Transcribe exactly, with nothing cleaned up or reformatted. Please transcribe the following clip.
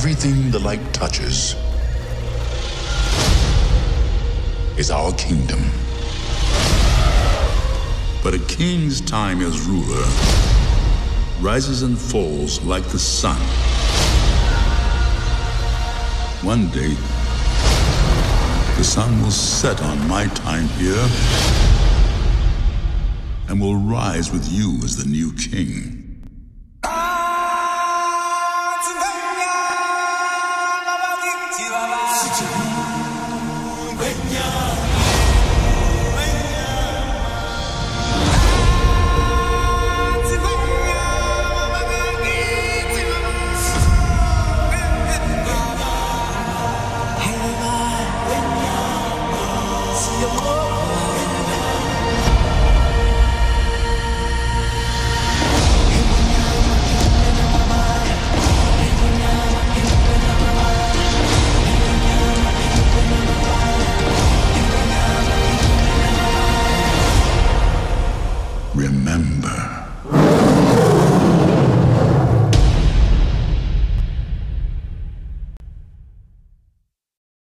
everything the light touches is our kingdom. But a king's time as ruler rises and falls like the sun. One day, the sun will set on my time here and will rise with you as the new king. Remember.